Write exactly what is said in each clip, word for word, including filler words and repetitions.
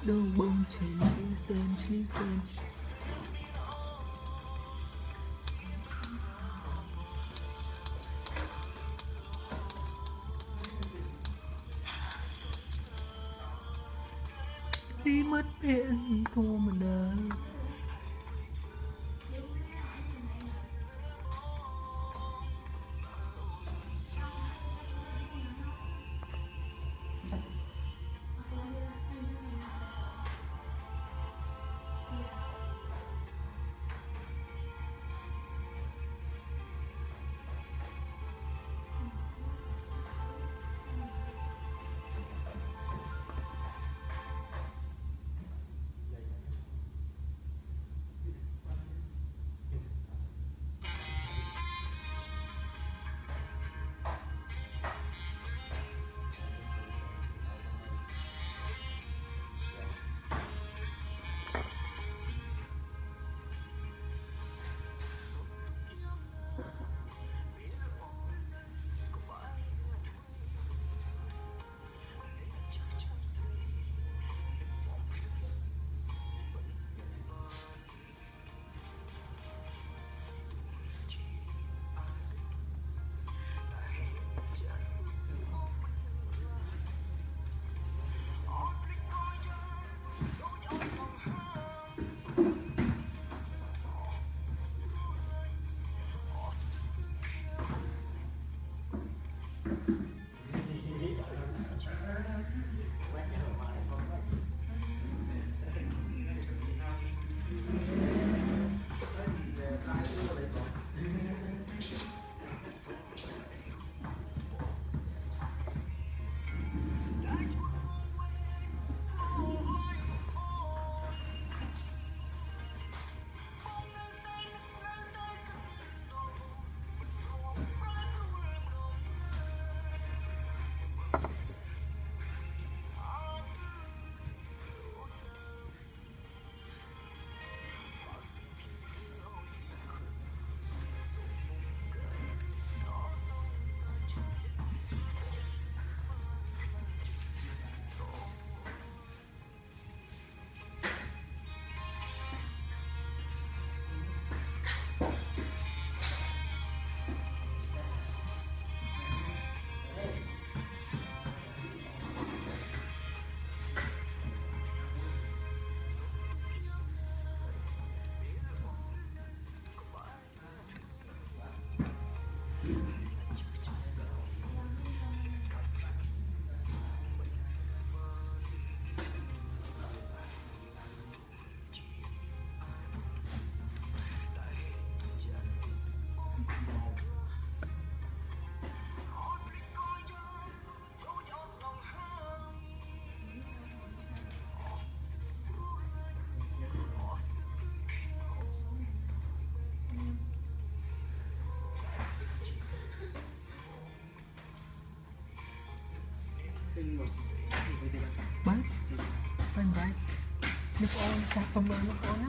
đường bông trên chi sơn chi sơn đi mất bên thua mà đời bác bánh bánh nước ôn chắc không bao nước ôn á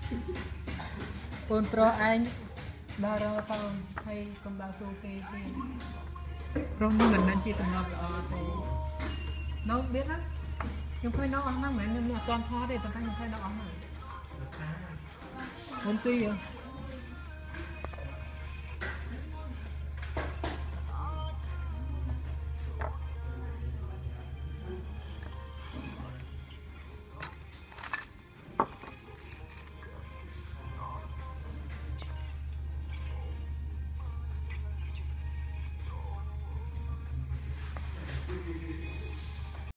ôn pro anh ba rơ tao hay cầm bao số kê pro như mình nên chỉ tầm lọc ở thì nó biết á nhưng phải nó ăn nó mẹ nên là toàn thoa để tao thấy nó phải nó ăn rồi ôn tuy à